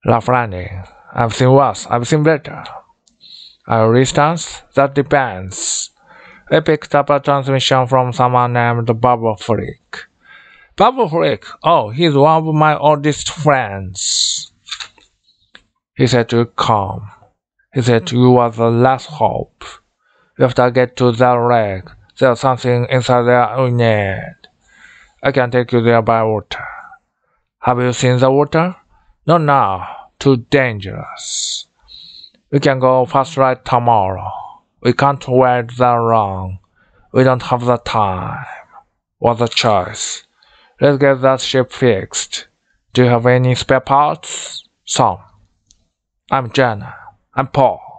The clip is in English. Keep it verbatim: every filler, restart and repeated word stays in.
Laugh landing. I've seen worse, I've seen better. A resistance? That depends. I picked up a transmission from someone named Bubble Freak. Bubble Freak? Oh, he's one of my oldest friends. He said to come. He said you are the last hope. You have to get to that wreck. There's something inside there we need. I can take you there by water. Have you seen the water? Not now. Too dangerous. We can go fast ride tomorrow. We can't wait that long. We don't have the time. Or the choice. Let's get that ship fixed. Do you have any spare parts? Some. I'm Jenna. I'm Paul.